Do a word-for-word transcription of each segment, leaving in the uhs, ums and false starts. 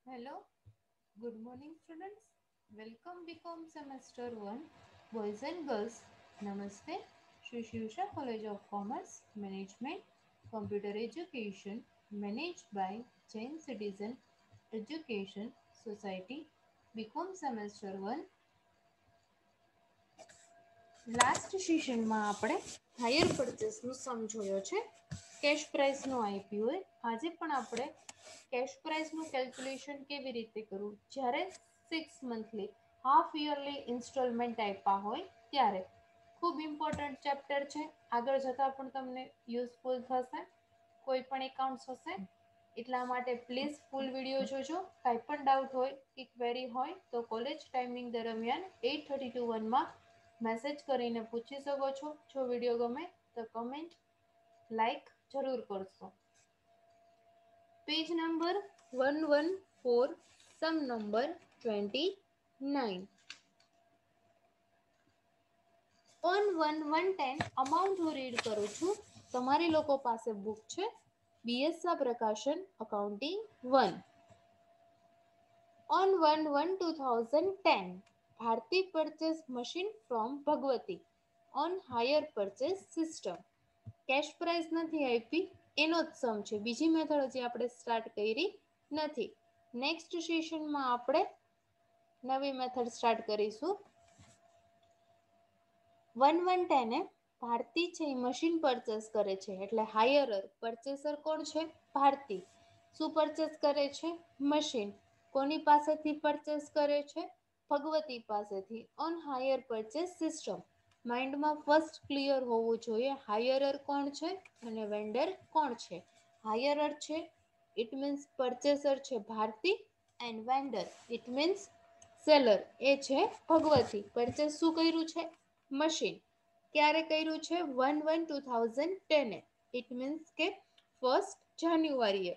Hello, good morning students. Welcome BCom semester one, boys and girls. Namaste. Shri Shivsha College of Commerce, Management, Computer Education, managed by Jain Citizen Education Society, BCom semester one. Last સેશનમાં આપણે higher પરચેસનું સમજોયો છે. Cache પ્રાઇસનું આપ્યું હોય. આજે પણ આપણે cache પ્રાઇસનું calculation કેવી રીતે કરવું જ્યારે six monthly half yearly instalment આપ્યા હોય ત્યારે ખૂબ ઇમ્પોર્ટન્ટ ચેપ્ટર છે. આગળ જતાં પણ તમને યુઝફુલ થશે. કોઈ પણ એકાઉન્ટ્સ હશે એટલા માટે પ્લીઝ ફૂલ વિડીયો જોજો. કાંઈ પણ ડાઉટ હોય કે ક્વેરી હોય તો કોલેજ ટાઈમિંગ દરમિયાન એટ થર્ટી ટુ વનમાં મેસેજ કરીને પૂછી શકો છો. જો વિડીયો ગમે તો કમેન્ટ લાઈક જરૂર કરશો. Page number one one four, sum number twenty nine. On one one ten amount હું રીડ કરું છું. તમારી લોકો પાસે બુક છે બીએસઆ પ્રકાશન accounting one. On one one twenty ten, Bharti purchased machine from Bhagwati on hire purchase system. Cash price નથી આપી એનો જ સમ છે. બીજી મેથડ હજી આપણે સ્ટાર્ટ કરી નથી. નેક્સ્ટ સેશનમાં આપણે નવી મેથડ સ્ટાર્ટ કરીશું. વન વન ટેને ભારતી છે એ મશીન પરચેસ કરે છે એટલે હાયરર. પરચેસર કોણ છે? ભારતી. શું પરચેસ કરે છે? મશીન. કોની પાસેથી પરચેસ કરે છે? ભગવતી પાસેથી. On hire purchase system. માઇન્ડમાં ફર્સ્ટ ક્લિયર હોવું જોઈએ હાયરર કોણ છે અને વેન્ડર કોણ છે. હાયરર છે ઇટ મીન્સ પરચેસર છે Bharti and vendor it means seller એ છે ભગવતી. પરચેસ શું કર્યું છે? મશીન. ક્યારે કર્યું છે? વન વન ટુ થાઉઝન્ડ ટેને. ઇટ મીન્સ કે ફર્સ્ટ જાન્યુઆરીએ.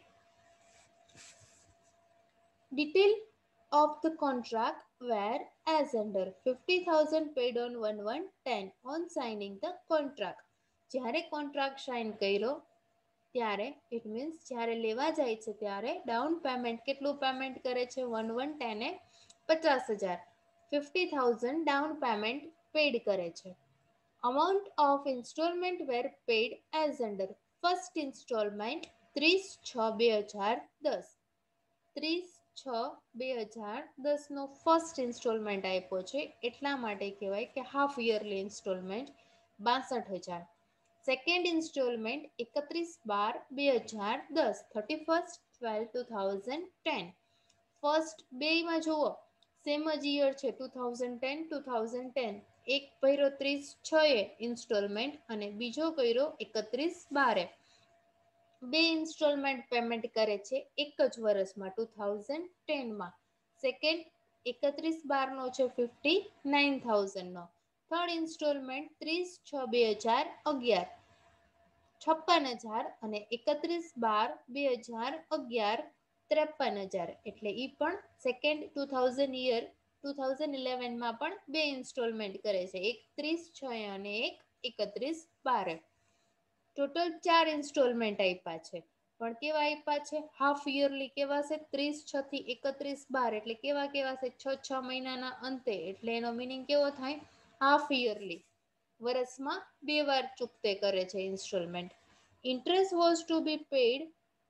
Detail of the contract were as under. fifty thousand paid on one one ten on signing the contract. જ્યારે કોન્ટ્રાક્ટ સાઇન કર્યો ત્યારે ઇટ મીન્સ જ્યારે લેવા જાય છે ત્યારે ડાઉન પેમેન્ટ કેટલું પેમેન્ટ કરે છે? વન વન ટેને પચાસ હજાર fifty thousand down payment paid કરે છે. Amount of instalment were paid as under. First instalment ત્રીસ છ બે હજાર દસ. ત્રીસ છ બે હજાર દસનો ફર્સ્ટ ઇન્સ્ટોલમેન્ટ આપ્યો છે એટલા માટે કહેવાય કે હાફ યરલી ઇન્સ્ટોલમેન્ટ બાસઠ હજાર. સેકન્ડ ઇન્સ્ટોલમેન્ટ એકત્રીસ બાર બે હજાર દસ thirty first twelve two thousand ten. First બેમાં જુઓ સેમ જ યર છે two thousand ten two thousand ten. એક કર્યો ત્રીસ છ એ ઇન્સ્ટોલમેન્ટ અને બીજો કર્યો એકત્રીસ બારે. બે ઇન્સ્ટોલમેન્ટ પેમેન્ટ કરે છે એક જ વર્ષમાં ટુ થાઉઝન્ડ ટેનમાં. સેકન્ડ એકત્રીસ બારનો છે ફિફ્ટી નાઇન થાઉઝન્ડનો. થર્ડ ઇન્સ્ટોલમેન્ટ ત્રીસ છ બે હજાર અગિયાર છપ્પન હજાર અને એકત્રીસ બાર બે હજાર અગિયાર ત્રેપન હજાર. એટલે એ પણ second two thousand year two thousand ઇલેવનમાં પણ બે ઇન્સ્ટોલમેન્ટ કરે છે એક ત્રીસ છ અને એક એકત્રીસ બારે. ટોટલ ચાર ઇન્સ્ટોલમેન્ટ આપ્યા છે પણ કેવા આપ્યા છે? Half yearly. કેવા છે? ત્રીસ છ થી એકત્રીસ બાર એટલે કેવા કેવા છે? છ છ મહિનાના અંતે. એટલે એનો મિનિંગ કેવો થાય? Half yearly. વર્ષમાં બે વાર ચૂકતે કરે છે instalment. Interest was to be paid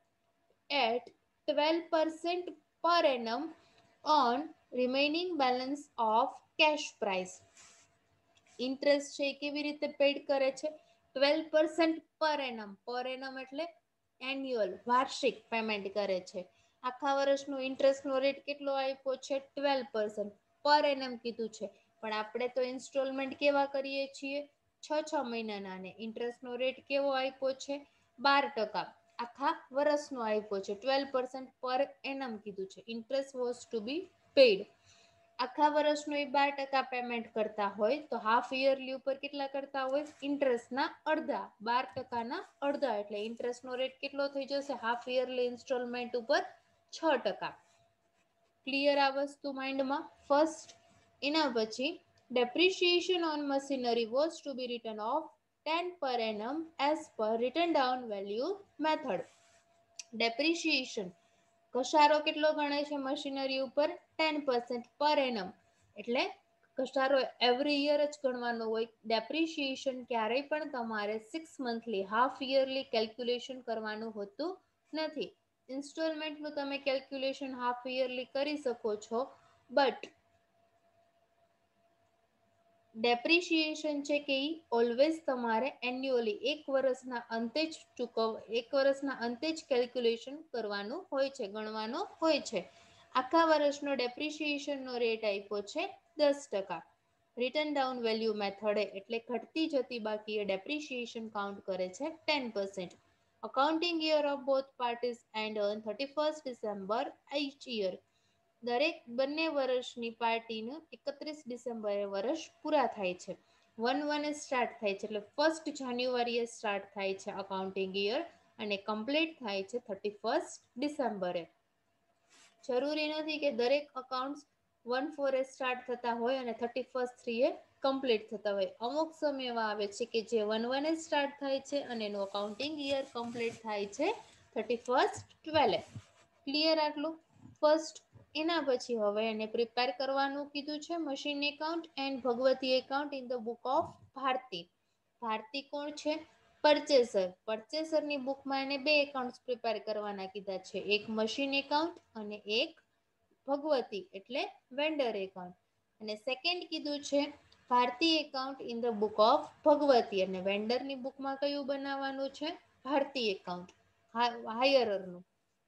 at twelve percent per annum on remaining balance of cash price. Interest છે એ કેવી રીતે પેડ કરે છે? Twelve percent per annum. Per annum એટલે એન્યુઅલ, વાર્ષિક પેમેન્ટ કરે છે. આખા વર્ષનો ઇન્ટરેસ્ટનો રેટ કેટલો આપ્યો છે? ટ્વેલ્વ પર્સન્ટ પર એનમ કીધું છે. પણ આપણે તો ઇન્સ્ટોલમેન્ટ કેવા કરીએ છીએ? છ છ મહિનાના. અને ઇન્ટરેસ્ટનો રેટ કેવો આપ્યો છે? બાર ટકા. આખા વર્ષનો આપ્યો છે. ટ્વેલ્વ પર્સન્ટ પર એનમ કીધું છે. Interest was to be paid. આખા વર્ષનો એ બાર ટકા પેમેન્ટ કરતા હોય તો હાફ યરલી ઉપર કેટલા કરતા હોય? ઇન્ટરેસ્ટના અડધા. બાર ટકાના અડધા એટલે ઇન્ટરેસ્ટનો રેટ કેટલો થઈ જશે હાફ યરલી ઇન્સ્ટોલમેન્ટ ઉપર? છ ટકા. ક્લિયર આ વસ્તુ માઇન્ડમાં? ફર્સ્ટ. એના પછી depreciation on machinery was to be written off ten per annum as per written down value method. Depreciation ઘસારો કેટલો ગણાય છે મશીનરી ઉપર? ટેન પર્સન્ટ પર એનમ, એટલે ઘસારો એવરી યર જ ગણવાનો હોય. ડેપ્રિશિએશન ક્યારેય પણ તમારે six monthly half yearly calculation કરવાનું હોતું નથી. ઇન્સ્ટોલમેન્ટનું તમે કેલ્ક્યુલેશન હાફ યરલી કરી શકો છો, બટ ડેપ્રિશિએશન છે કે એ ઓલવેઝ તમારે એન્યુઅલી એક વર્ષના અંતે જ ચૂકવ એક વર્ષના અંતે જ કેલ્ક્યુલેશન કરવાનું હોય છે, ગણવાનો હોય છે. આખા વર્ષનો ડેપ્રિશિએશનનો રેટ આપ્યો છે દસ ટકા. રિટર્ન ડાઉન વેલ્યુ મેથડે, એટલે ઘટતી જતી બાકીએ ડેપ્રિશિએશન કાઉન્ટ કરે છે ten percent. Accounting year of both parties and on thirty first December each year. દરેક બંને વર્ષની પાર્ટીનું એકત્રીસ ડિસેમ્બરે વર્ષ પૂરા થાય છે. વન વને સ્ટાર્ટ થાય છે, એટલે ફર્સ્ટ જાન્યુઆરીએ સ્ટાર્ટ થાય છે અકાઉન્ટિંગ યર અને કમ્પ્લીટ થાય છે થર્ટી ફર્સ્ટ ડિસેમ્બરે. જરૂરી નથી કે દરેક અકાઉન્ટ્સ વન ફોરે સ્ટાર્ટ થતા હોય અને થર્ટી ફર્સ્ટ થ્રીએ કમ્પ્લીટ થતા હોય. અમુક સમય એવા આવે છે કે જે વન વને સ્ટાર્ટ થાય છે અને એનું અકાઉન્ટિંગ યર કમ્પ્લીટ થાય છે થર્ટી ફર્સ્ટ ટ્વેલ્વે. ક્લિયર આટલું? ફર્સ્ટ એના પછી હવે એને પ્રિપેર કરવાનું કીધું છે machine account and Bhagwati account in the book of Bharti. Bharti કોણ છે? પરચેસર. પરચેસરની બુકમાં એને બે એકાઉન્ટ્સ પ્રિપેર કરવાના કીધા છે, એક મશીન એકાઉન્ટ અને એક ભગવતી એટલે વેન્ડર એકાઉન્ટ. અને સેકન્ડ કીધું છે Bharti account in the book of Bhagwati, અને વેન્ડરની બુકમાં કયું બનાવવાનું છે? ભારતી એકાઉન્ટ, હાયરરનું.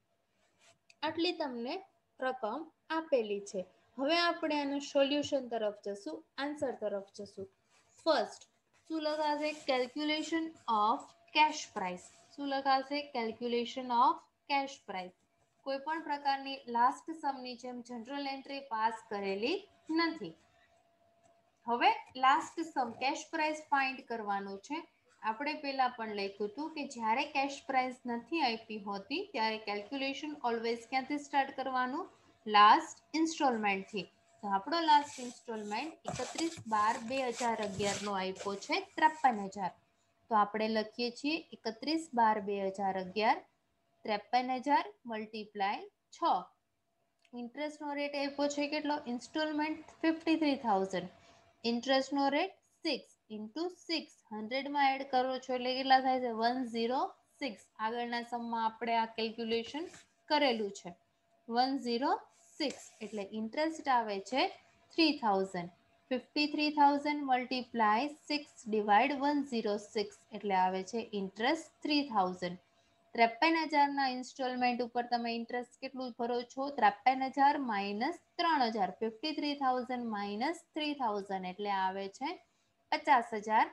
આટલી તમને રકમ આપેલી છે. હવે આપણે આનું સોલ્યુશન તરફ જશું, આન્સર તરફ જશું. ફર્સ્ટ શું લખાશે? Calculation of cash price. શું લખાશે? Calculation of cash price. કોઈ પણ પ્રકારની લાસ્ટ સમની જેમ જનરલ એન્ટ્રી પાસ કરેલી નથી. હવે last sum cash price find કરવાનું છે. આપણે પેલા પણ લખ્યું હતું કે જ્યારે કેશ પ્રાઇસ નથી આપી હોતી ત્યારે કેલ્ક્યુલેશન ઓલવેઝ ક્યાંથી સ્ટાર્ટ કરવાનું? લાસ્ટ ઇન્સ્ટોલમેન્ટથી. તો આપણો લાસ્ટ ઇન્સ્ટોલમેન્ટ એકત્રીસ બાર બે હજાર અગિયાર નો આપ્યો છે ત્રેપન હજાર. તો આપણે લખીએ છીએ એકત્રીસ બાર બે હજાર અગિયાર, ત્રેપન હજાર મલ્ટીપ્લાય છ. ઇન્ટરેસ્ટનો રેટ આપ્યો છે કેટલો? Instalment fifty three thousand. ઇન્ટરેસ્ટનો રેટ સિક્સ ઇન્ટુ સિક્સ, હંડ્રેડમાં એડ કરો છો એટલે કેટલા થાય છે? One zero six. આગળના સમમાં આપણે આ કેલ્ક્યુલેશન કરેલું છે. વન ઝીરો સિક્સ એટલે ઇન્ટરેસ્ટ આવે છે three thousand. Fifty three thousand multiply six divide one zero six એટલે આવે છે ઇન્ટરેસ્ટ થ્રી થાઉઝન્ડ. ત્રેપન હજારના ઇન્સ્ટોલમેન્ટ ઉપર તમે ઇન્ટરેસ્ટ કેટલું ભરો છો? ત્રેપન હજાર માઇનસ ત્રણ હજાર. Fifty three thousand minus three thousand એટલે આવે છે પચાસ હજાર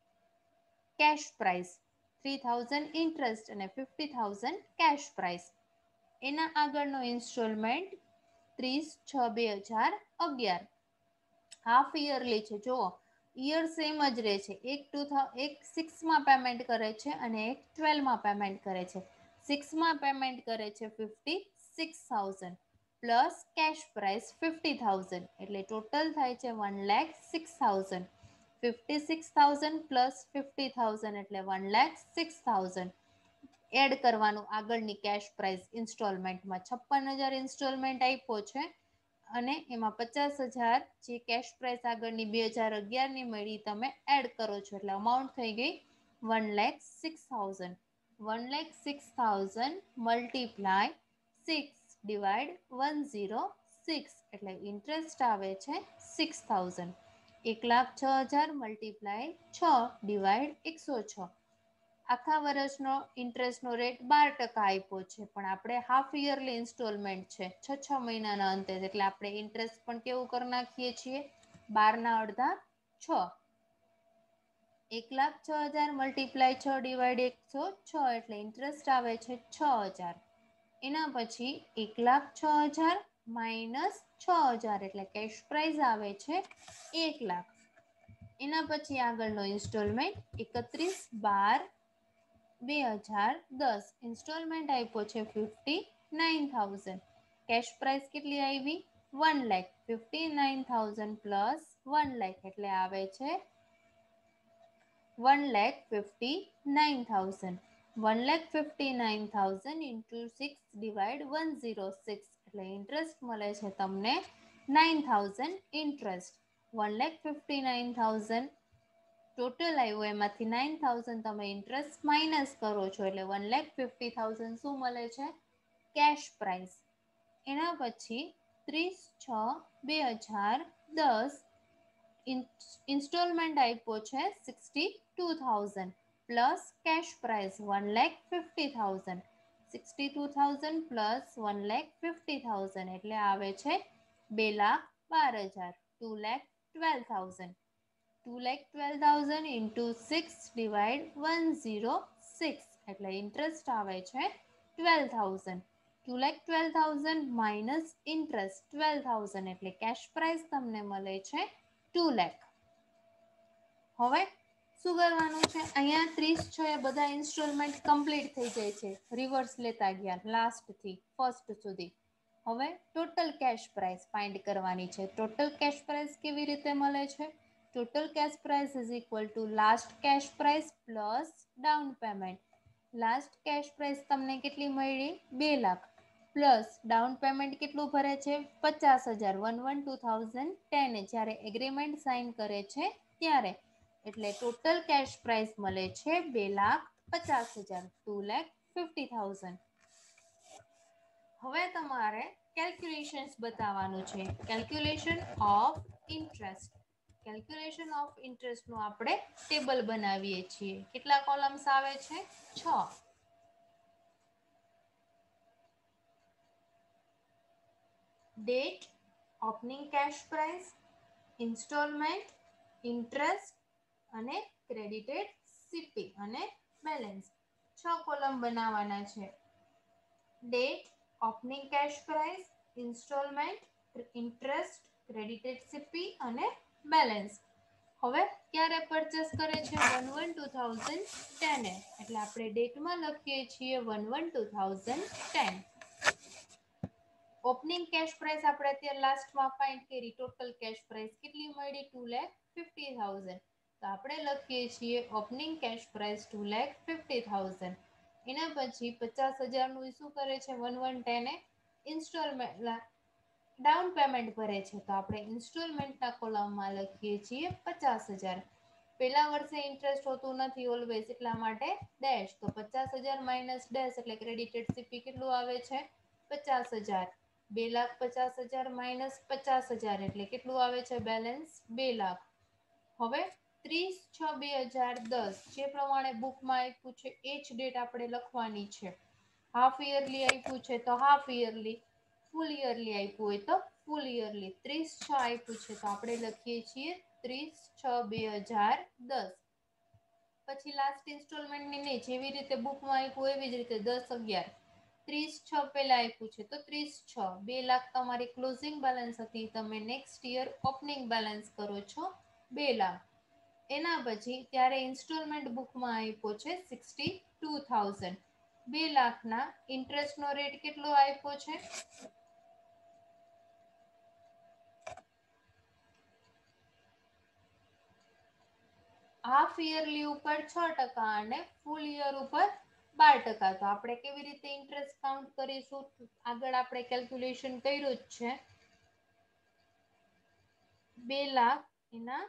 cash price. Three thousand interest અને ફિફ્ટી થાઉઝન્ડ કેશ પ્રાઇસ. એના આગળનો ઇન્સ્ટોલમેન્ટ ત્રીસ છ બે હજાર અગિયાર. હાફ યરલી છે. જુઓ, યર સેમ જ રહે છે. એક ટુ એક સિક્સમાં પેમેન્ટ કરે છે અને એક ટ્વેલ્વમાં પેમેન્ટ કરે છે. સિક્સમાં પેમેન્ટ કરે છે fifty six thousand plus cash price fifty thousand એટલે ટોટલ થાય છે one lakh six thousand. Fifty six thousand plus fifty thousand એટલે one lakh six thousand. Add કરવાનું આગળની કેશ પ્રાઇસ ઇન્સ્ટોલમેન્ટમાં. છપ્પન હજાર ઇન્સ્ટોલમેન્ટ આપ્યો છે અને એમાં પચાસ હજાર જે કેશ પ્રાઇસ આગળની બે હજાર અગિયારની મળી તમે એડ કરો છો એટલે અમાઉન્ટ થઈ ગઈ one lakh six thousand. One lakh six thousand multiply six divide one zero six એટલે ઇન્ટરેસ્ટ આવે છે સિક્સ થાઉઝન્ડ. એક લાખ છ હજાર મલ્ટીપ્લાય છ ડિવાઈડ એકસો છ. આખા વર્ષનો ઇન્ટરેસ્ટનો રેટ બાર ટકા આપ્યો છે, પણ આપણે હાફ યરલી ઇન્સ્ટોલમેન્ટ છે, છ છ મહિનાના અંતે, એટલે આપણે ઇન્ટરેસ્ટ પણ કેવું કરી નાખીએ છીએ? બારના અડધા છ. એક લાખ છ હજાર મલ્ટીપ્લાય છ ડિવાઈડ એકસો છ એટલે ઇન્ટરેસ્ટ આવે છે છ હજાર. એના પછી એક લાખ છ હજાર માઇનસ છ હજાર એટલે કેશ પ્રાઇસ આવે છે એક લાખ. એના પછી આગળનો ઇન્સ્ટોલમેન્ટ એકત્રીસ બાર બે હજાર દસ. ઇન્સ્ટોલમેન્ટ આપ્યો છે fifty nine thousand. Cash price કેટલી આવી? One lakh. Fifty nine thousand plus one lakh એટલે આવે છે one lakh fifty nine thousand. One lakh fifty nine thousand into six divide one zero six એટલે ઇન્ટરેસ્ટ મળે છે તમને nine thousand interest. One lakh fifty nine thousand total આવ્યું, એમાંથી નાઇન થાઉઝન્ડ તમે ઇન્ટરેસ્ટ માઇનસ કરો છો એટલે વન લેખ ફિફ્ટી થાઉઝન્ડ શું મળે છે? Cash price. એના પછી ત્રીસ છ બે હજાર દસ ઇન્સ્ટોલમેન્ટ આપ્યો છે sixty two thousand plus cash price one lakh fifty thousand. Sixty two thousand plus one lakh fifty thousand એટલે આવે છે બે લાખ બાર હજાર two lakh twelve thousand. Two lakh twelve thousand into six divide one zero six એટલે ઇન્ટરેસ્ટ આવે છે twelve thousand. Two lakh twelve thousand minus interest twelve thousand એટલે કેશ પ્રાઇસ તમને મળે છે ટુ લેખ. હવે શું કરવાનું છે? અહીંયા ત્રીસ છ એ બધા ઇન્સ્ટોલમેન્ટ કમ્પ્લીટ થઈ જાય છે, રિવર્સ લેતા ગયા લાસ્ટથી ફર્સ્ટ સુધી. હવે ટોટલ કેશ પ્રાઇસ ફાઇન્ડ કરવાની છે. ટોટલ કેશ પ્રાઇસ કેવી રીતે મળે છે? Total cash price is equal to last cash price plus down payment. Last cash price તમને કેટલી મળી? બે લાખ. પ્લસ ડાઉન પેમેન્ટ કેટલું ભરે છે? પચાસ હજાર one one two thousand ten જ્યારે એગ્રીમેન્ટ સાઇન કરે છે ત્યારે. એટલે ટોટલ કેશ પ્રાઇસ મળે છે બે લાખ પચાસ હજાર ટુ લેખ ફિફ્ટી થાઉઝન્ડ. હવે તમારે કેલ્ક્યુલેશન્સ બતાવવાનું છે. Calculation of interest. Calculation of ઇન્ટરેસ્ટનું આપણે ટેબલ બનાવીએ છીએ. કેટલા કોલમ્સ આવે છે? છ. Date, opening cash price, instalment, interest અને ક્રેડિટેડ સીપી અને બેલેન્સ. છ કોલમ બનાવવાના છે. Date, opening cash price, instalment, interest, credited CP અને બેલેન્સ. હવે ક્યારે પરચેસ કરે છે? One one two thousand ten એટલે આપણે ડેટમાં લખીએ છીએ one one two thousand ten. Opening cash price આપણે અત્યારે લાસ્ટમાં ફાઇન્ડ કરી. ટોટલ કેશ પ્રાઇસ કેટલી મળી? Two lakh fifty thousand. તો આપણે લખીએ છીએ opening cash price two lakh fifty thousand. એના પછી પચાસ હજારનું શું કરે છે? વન વન ટેન એ ઇન્સ્ટોલમેન્ટ ડાઉન પેમેન્ટ ભરે છે. તો આપણે ઇન્સ્ટોલમેન્ટના કોલમમાં લખીએ છીએ પચાસ હજાર. પેલા વર્ષે ઇન્ટરેસ્ટ હોતું નથી ઓલવેઝ, એટલા માટે ડેશ. તો પચાસ હજાર માઇનસ ડેશ એટલે ક્રેડિટેડ સીપી કેટલું આવે છે? પચાસ હજાર. બે લાખ પચાસ હજાર માઇનસ પચાસ હજાર એટલે કેટલું આવે છે બેલેન્સ? બે લાખ. હવે ત્રીસ છ બે હજાર દસ જે પ્રમાણે બુકમાં આપ્યું છે એ જ ડેટ આપણે લખવાની છે. હાફ યરલી આપ્યું છે તો હાફ યરલી, ફૂલ યરલી આપ્યું હોય તો ફૂલ યરલી. ત્રીસ છ આપ્યું છે તો આપણે લખીએ છીએ ત્રીસ છ બે હજાર દસ. પછી લાસ્ટ ઇન્સ્ટોલમેન્ટની નહીં, જેવી રીતે બુકમાં આપ્યું એવી જ રીતે દસ અગિયાર. ત્રીસ છ પહેલા આપ્યું છે તો ત્રીસ છ બે લાખ તમારી ક્લોઝિંગ બેલેન્સ હતી. તમે નેક્સ્ટ યર ઓપનિંગ બેલેન્સ કરો છો બે લાખ. એના પછી ત્યારે ઇન્સ્ટોલમેન્ટ બુકમાં આપ્યો છે સિક્સટી ટુ થાઉઝન્ડ. બે લાખના ઇન્ટરેસ્ટનો રેટ કેટલો આપ્યો છે? હાફ યરલી ઉપર છ ટકા અને ફૂલ યર ઉપર બાર ટકા. તો આપણે કેવી રીતે ઇન્ટરેસ્ટ કાઉન્ટ કરીશું? આગળ આપણે કેલ્ક્યુલેશન કર્યું જ છે. બે લાખ એના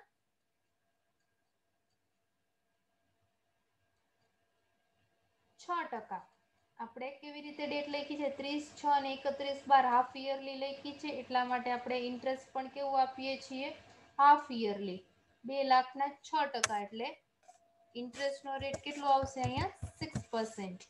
છ ટકા. આપણે કેવી રીતે ડેટ લખી છે? ત્રીસ છ અને એકત્રીસ બાર હાફ યરલી લખી છે, એટલા માટે આપણે ઇન્ટરેસ્ટ પણ કેવું આપીએ છીએ? Half yearly. બે લાખના છ ટકા એટલે ઇન્ટરેસ્ટનો રેટ કેટલો આવશે અહીંયા? Six percent.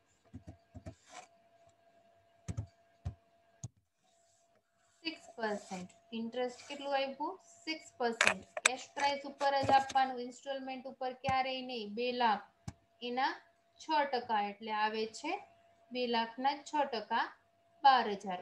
Six percent. Interest કેટલું આપ્યું? Six percent. કેશ પ્રાઇસ ઉપર જ આપવાનું, ઇન્સ્ટોલમેન્ટ ઉપર ક્યારેય નહીં. બે લાખ એના છ ટકા એટલે આવે છે બે લાખના છ ટકા બાર હજાર.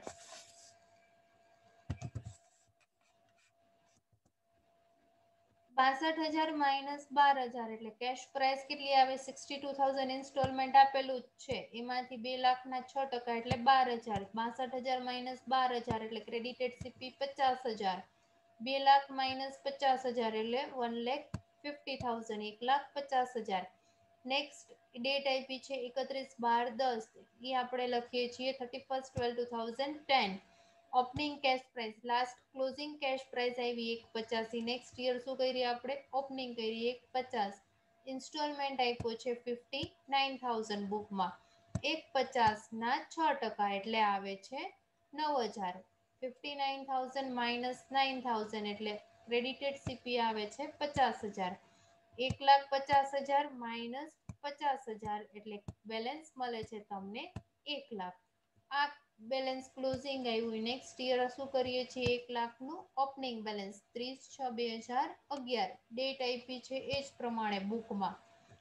બાસઠ હજાર માઇનસ બાર હજાર એટલે કેશ પ્રાઇસ કેટલી આવે? સિક્સટી ટુ થાઉઝન્ડ ઇન્સ્ટોલમેન્ટ આપેલું જ છે, એમાંથી બે લાખના છ ટકા એટલે બાર હજાર. બાસઠ હજાર માઇનસ બાર હજાર એટલે ક્રેડિટેડ સીપી પચાસ હજાર. બે લાખ માઇનસ પચાસ હજાર એટલે વન લેખ ફિફ્ટી થાઉઝન્ડ એક લાખ પચાસ હજાર. નેક્સ્ટ ડેટ આપી છે એકત્રીસ બાર દસ, એ આપણે લખીએ છીએ thirty first twelve two thousand ten. Opening cash price, last closing cash price આવી એક પચાસી. નેક્સ્ટ યર શું કરીએ આપણે? ઓપનિંગ કરીએ એક પચાસ. ઇન્સ્ટોલમેન્ટ આપ્યો છે ફિફ્ટી નાઇન થાઉઝન્ડ બુકમાં. એક પચાસના છ ટકા એટલે આવે છે નવ હજાર. Fifty nine thousand minus nine thousand એટલે ક્રેડિટેડ સીપી આવે છે પચાસ હજાર. એક લાખ પચાસ હજાર માઇનસ પચાસ હજાર એટલે બેલેન્સ મળે છે તમને એક લાખ. આ બેલેન્સ ક્લોઝિંગ આવ્યું. નેક્સ્ટ યર શું કરીએ છીએ? એક લાખનું ઓપનિંગ બેલેન્સ ત્રીસ છ બે હજાર અગિયાર. ડેટ આપી છે એ જ પ્રમાણે બુકમાં.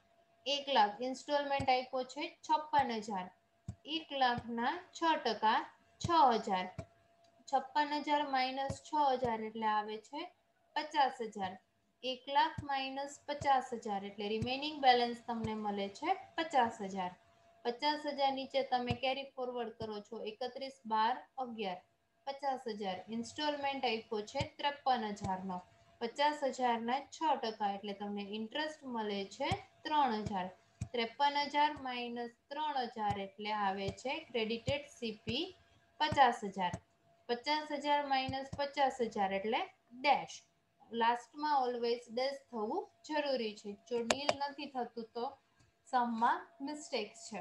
એક લાખ ઇન્સ્ટોલમેન્ટ આપ્યો છે છપ્પન હજાર. એક લાખના છ ટકા છ હજાર. છપ્પન હજાર માઇનસ છ હજાર એટલે આવે છે પચાસ હજાર. એક લાખ માઇનસ પચાસ હજાર એટલે રિમેનિંગ બેલેન્સ તમને મળે છે પચાસ હજાર. પચાસ હજાર નીચે તમે કેરી ફોરવર્ડ કરો છો એકત્રીસ બાર અગિયાર. પચાસ હજાર ઇન્સ્ટોલમેન્ટ આપ્યો છે ત્રેપન હજારનો. પચાસ હજારના છ ટકા એટલે તમને ઇન્ટરેસ્ટ મળે છે ત્રણ હજાર. ત્રેપન હજાર માઇનસ ત્રણ હજાર એટલે આવે છે ક્રેડિટેડ સીપી પચાસ હજાર. પચાસ હજાર માઇનસ પચાસ હજાર એટલે ડેશ. લાસ્ટમાં ઓલવેઝ ડેશ થવું જરૂરી છે. જો ડીલ નથી થતું તો સમમાં મિસ્ટેક્સ છે.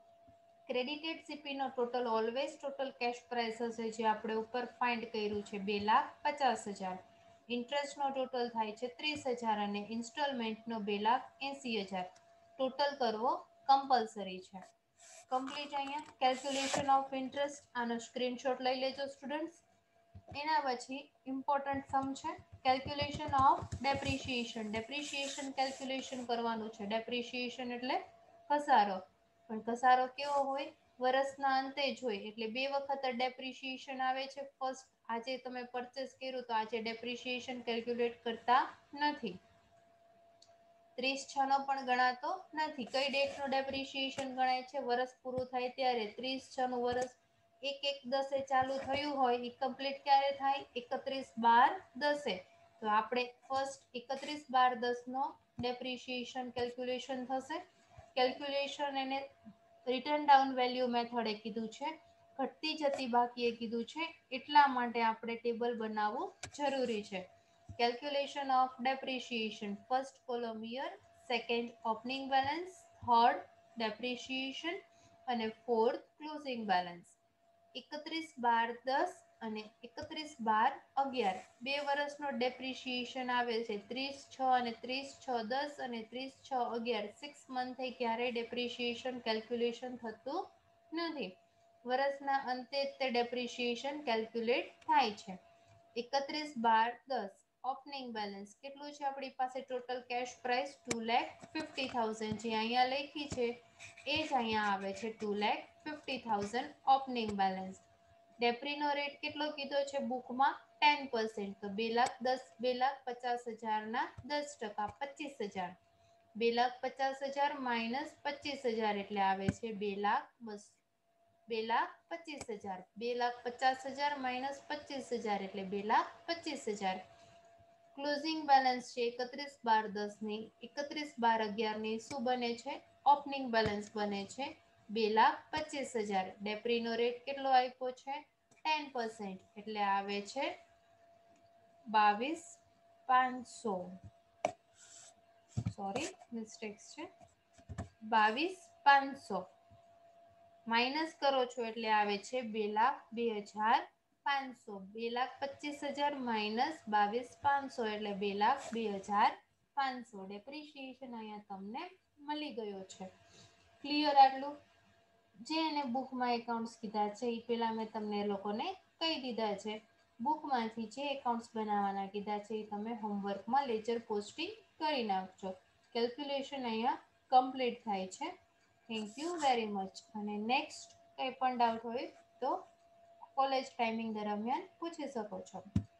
ક્રેડિટેડ સીપીનો total always total cash price હશે જે આપણે ઉપર ફાઇન્ડ કર્યું છે બે લાખ પચાસ હજાર. ઇન્ટરેસ્ટનો ટોટલ થાય છે ત્રીસ હજાર અને ઇન્સ્ટોલમેન્ટનો બે લાખ એંસી હજાર. ટોટલ કરવો કમ્પલસરી છે. કમ્પ્લીટ અહીંયા કેલ્ક્યુલેશન ઓફ ઇન્ટરેસ્ટ. આનો સ્ક્રીનશોટ લઈ લેજો સ્ટુડન્ટ્સ. એના પછી ઇમ્પોર્ટન્ટ સમ છે calculation of depreciation. Depreciation calculation કરવાનું છે. ડેપ્રિશિએશન એટલે ઘસારો. પણ ઘસારો કેવો હોય? વર્ષના અંતે જ હોય. એટલે બે વખત ડેપ્રિશિએશન આવે છે. ફર્સ્ટ આજે તમે પરચેસ કર્યું તો આજે ડેપ્રિશિએશન કેલ્ક્યુલેટ કરતા નથી. ત્રીસ છ નો પણ ગણાતો નથી. કઈ ડેટ નું ડેપ્રિશિએશન ગણાય છે? વર્ષ પૂરું થાય ત્યારે. ત્રીસ છ નું વર્ષ એક એક દસે ચાલુ થયું હોય એ કમ્પ્લીટ ક્યારે થાય? એકત્રીસ બાર દસે. તો આપણે ફર્સ્ટ એકત્રીસ બાર દસ નો ડેપ્રિશિએશન કેલ્ક્યુલેશન થશે. કેલ્ક્યુલેશન એને રિટર્ન ડાઉન વેલ્યુ મેથડે કીધું છે. ઘટતી જતી બાકી એ કીધું છે. એટલા માટે આપણે ટેબલ બનાવવું જરૂરી છે. Calculation of depreciation. First column year, second opening balance, third depreciation અને ફોર્થ ક્લોઝિંગ બેલેન્સ. એકત્રીસ બાર દસ અને એકત્રીસ બાર અગિયાર બે વર્ષનો ડેપ્રિશિએશન આવે છે. ત્રીસ છ અને ત્રીસ છ દસ અને ત્રીસ છ અગિયાર સિક્સ મંથે ક્યારેય ડેપ્રિશિએશન કેલ્ક્યુલેશન થતું નથી. વર્ષના અંતે તે ડેપ્રિશિએશન કેલ્ક્યુલેટ થાય છે. એકત્રીસ બાર દસ ઓપનિંગ બેલેન્સ કેટલું છે આપણી પાસે? Total cash price two lakh fifty thousand. જે અહીંયા લખી છે એ જ અહીંયા આવે છે two lakh fifty thousand opening balance. ડેપ્રીનો રેટ કેટલો કીધો છે બુકમાં? Ten percent. તો બે લાખ દસ બે લાખ પચાસ હજારના દસ ટકા પચીસ હજાર. બે લાખ પચાસ હજાર માઇનસ પચીસ હજાર એટલે આવે છે બે લાખ બસ બે લાખ પચીસ હજાર. બે લાખ પચાસ હજાર માઇનસ પચીસ હજાર એટલે બે લાખ પચીસ હજાર. ક્લોઝિંગ બેલેન્સ છે એકત્રીસ બાર દસ ની એકત્રીસ બાર અગિયાર ની શું બને છે? ઓપનિંગ બેલેન્સ બને છે બે લાખ પચીસ હજાર. ડેપ્રીનો રેટ કેટલો આપ્યો છે? ટેન પર્સન્ટ એટલે આવે છે બાવીસ પાંચસો. સોરી મિસ્ટેક્સ છે. બાવીસ પાંચસો માઇનસ કરો છો એટલે આવે છે બે લાખ બે હજાર પાંચસો. બે લાખ પચીસ હજાર માઇનસ બાવીસ પાંચસો એટલે બે લાખ બે હજાર પાંચસો. ડેપ્રિશિએશન અહીંયા તમને મળી ગયો છે. ક્લિયર આટલું? જે એને બુકમાં એકાઉન્ટ્સ કીધા છે એ પેલા મેં તમને એ લોકોને કહી દીધા છે. બુકમાંથી જે એકાઉન્ટ્સ બનાવવાના કીધા છે એ તમે હોમવર્કમાં લેજર પોસ્ટિંગ કરી નાખજો. કેલ્ક્યુલેશન અહીંયા કમ્પ્લીટ થાય છે. Thank you very much. અને નેક્સ્ટ કંઈ પણ ડાઉટ હોય તો કોલેજ ટાઈમિંગ દરમિયાન પૂછી શકો છો.